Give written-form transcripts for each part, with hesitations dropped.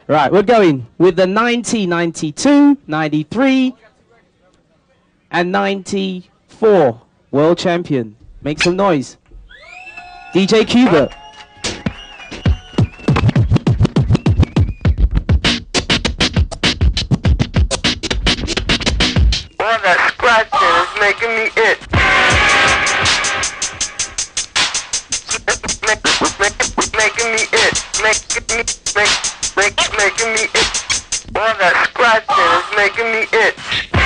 Right, we're going with the 90, 92, 93, and 94 world champion. Make some noise. DJ Q-BERT. Well, that scratching is making me itch. Making me itch. Making me itch. Well, that scratching is making me itch.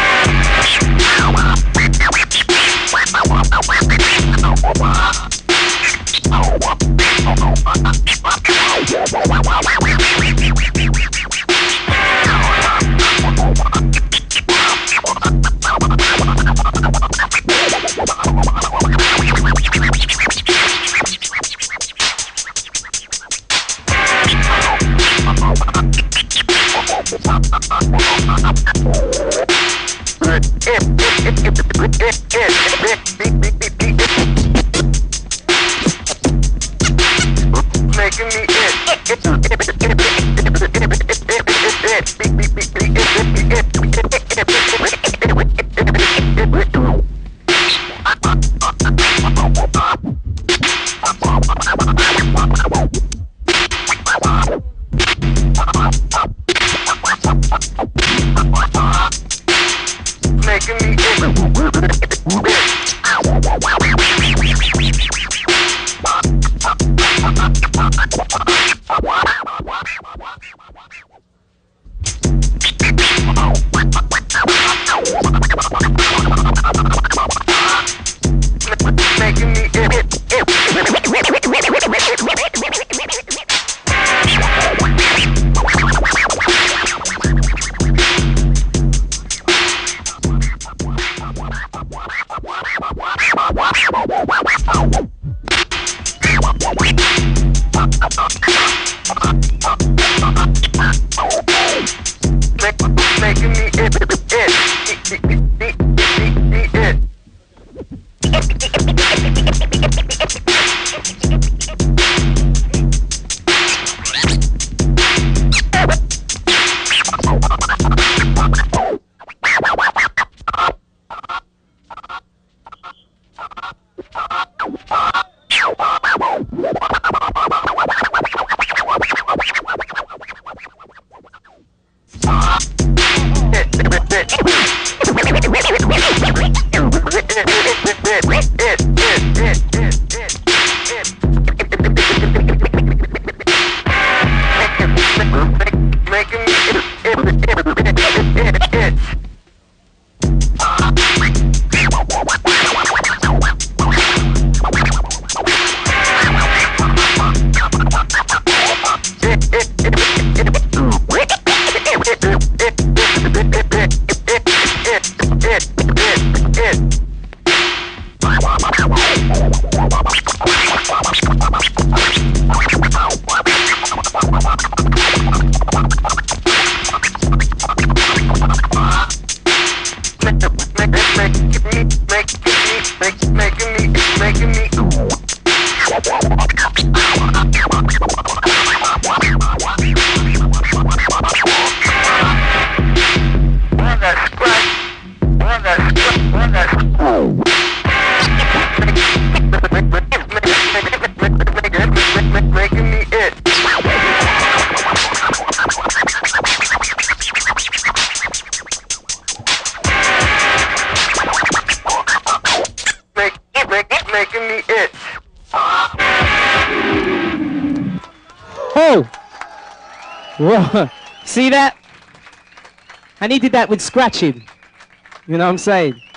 Whoa. See that? I needed that with scratching. You know what I'm saying?